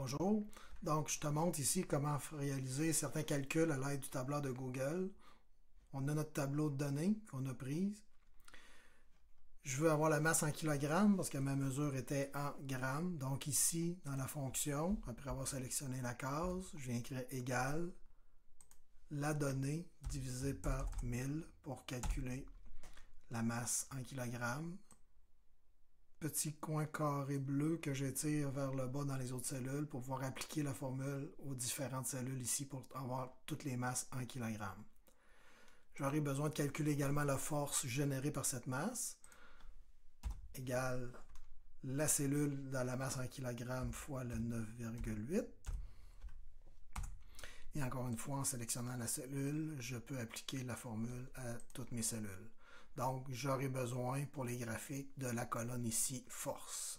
Bonjour. Donc, je te montre ici comment réaliser certains calculs à l'aide du tableur de Google. On a notre tableau de données qu'on a prise. Je veux avoir la masse en kilogrammes parce que ma mesure était en grammes. Donc ici, dans la fonction, après avoir sélectionné la case, je viens écrire égal la donnée divisée par 1000 pour calculer la masse en kilogrammes. Petit coin carré bleu que j'étire vers le bas dans les autres cellules pour pouvoir appliquer la formule aux différentes cellules ici pour avoir toutes les masses en kilogrammes. J'aurai besoin de calculer également la force générée par cette masse, égale la cellule dans la masse en kilogrammes fois le 9,8. Et encore une fois, en sélectionnant la cellule, je peux appliquer la formule à toutes mes cellules. Donc, j'aurai besoin pour les graphiques de la colonne ici, force.